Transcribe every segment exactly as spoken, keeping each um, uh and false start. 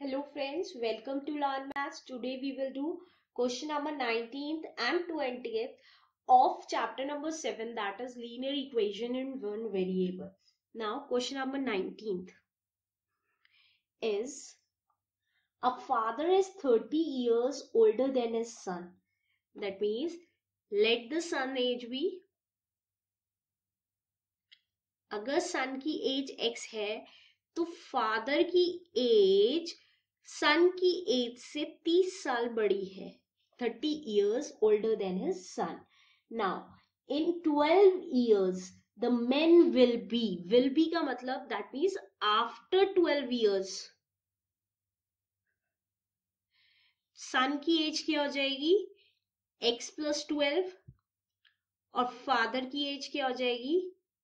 Hello friends, welcome to Learn Maths. Today we will do question number nineteenth and twentieth of chapter number seven, that is linear equation in one variable. Now question number nineteenth is a father is thirty years older than his son. That means let the son age be, अगर son की age x है तो father की age सन की as से तीस साल बड़ी है, thirty years older than his son. Now in twelve years the men will be, will be का मतलब that means after twelve years सन की एज क्या हो जाएगी x plus twelve और फादर की एज क्या हो जाएगी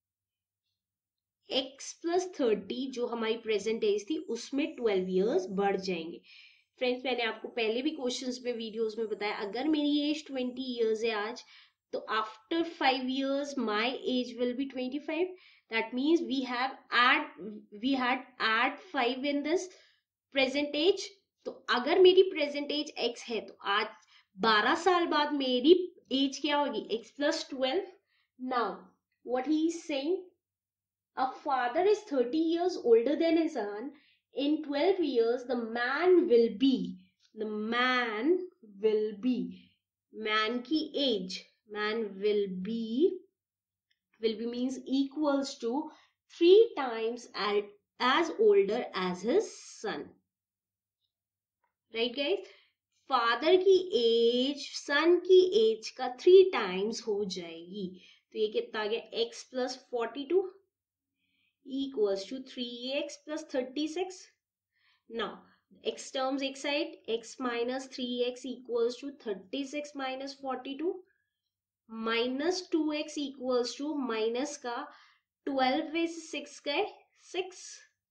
x plus थर्टी, जो हमारी प्रेजेंट एज थी उसमें ट्वेल्व years बढ़ जाएंगे. फ्रेंड्स, मैंने आपको पहले भी क्वेश्चंस पे वीडियोस में बताया, अगर मेरी एज ट्वेंटी इयर्स है आज, तो after five years my age will be twenty five. That means we have add we had add five in this present age. तो अगर मेरी प्रेजेंट एज एक्स है तो आज बारह साल बाद मेरी एज क्या होगी x plus twelve. Now what he is saying, a father is thirty years older than his son. In twelve years the man will be, the man will be, man की age, man will be, will be means equals to three times as, as older as his son. Right guys, father की age son की age का three times हो जाएगी. तो ये कितना आ गया x plus forty-two equals to three x plus thirty-six. Now x terms x side, x minus three x equals to thirty-six minus forty-two, minus two x equals to minus का twelve में से six गए six,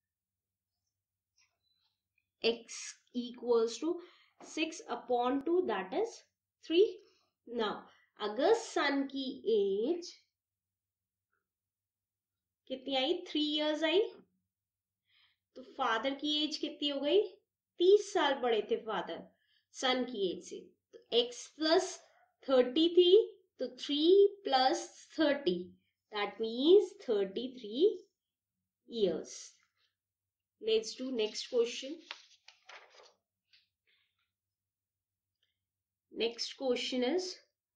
x equals to six upon two, that is three. Now अगर son की age कितनी आई, three years I, तो father की as कितनी हो गई, तीस साल बड़े थे फादर सन की एज से. तो x प्लस थर्टी थी, तो three plus thirty, that means thirty three years. Let's do next question. Next question is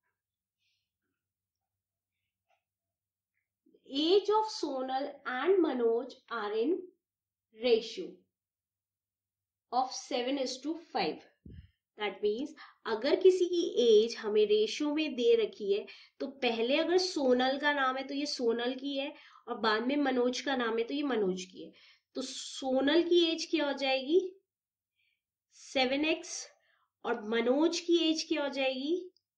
age of Sonal and Manoj are in ratio of seven is to five. That means अगर किसी की as हमें ratio में दे रखी है, तो पहले अगर सोनल का नाम है तो ये सोनल की है, और बाद में मनोज का नाम है तो ये मनोज की है. तो सोनल की एज क्या हो जाएगी सेवन एक्स, और मनोज की एज क्या हो जाएगी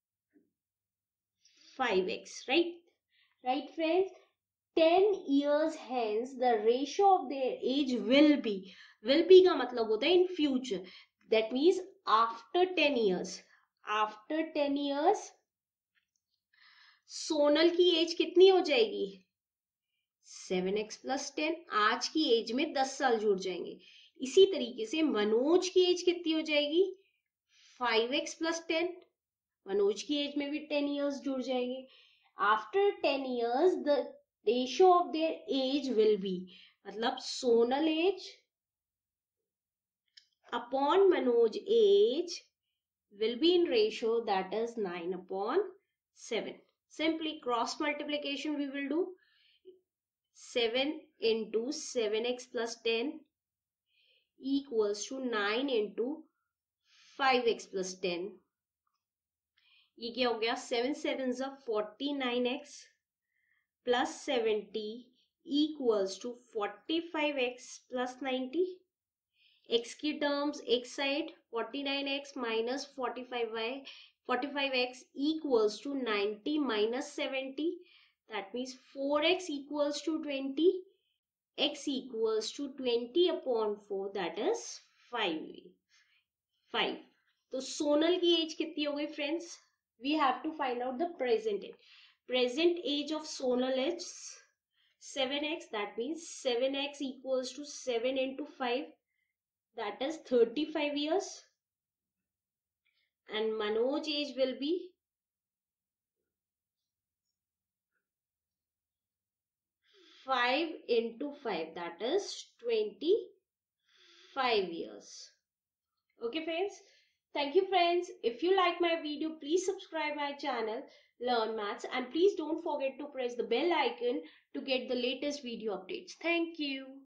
five x. Right right friends, ten years hence the ratio of their age will be, will be का मतलब होता है in future. That means after ten years, after ten years Sonal की एज कितनी हो जाएगी सेवन एक्स प्लस टेन, आज की एज में दस साल जुड़ जाएंगे. इसी तरीके से मनोज की एज कितनी हो जाएगी five x plus ten, Manoj की एज में भी टेन इयर्स जुड़ जाएंगे. After ten years the ratio of their age will be, मतलब Sonal age upon Manoj age will be in ratio, that is nine upon seven. Simply cross multiplication we will do. seven into seven x plus ten equals to nine into five x plus ten. ये क्या हो गया, seven sevens are forty-nine x plus seventy equals to forty-five x plus ninety. x की terms x side forty-nine x minus forty-five y, forty-five x equals to ninety minus seventy. That means four x equals to twenty, x equals to twenty upon four, that is five. five. तो सोनल की as कितनी हो गई friends, we have to find out the present age. Present age of Sonal is seven x, that means seven x equals to seven into five, that is thirty-five years, and Manoj age will be five into five, that is twenty-five years. Okay friends, thank you friends. If you like my video, please subscribe my channel Learn Maths, and please don't forget to press the bell icon to get the latest video updates. Thank you.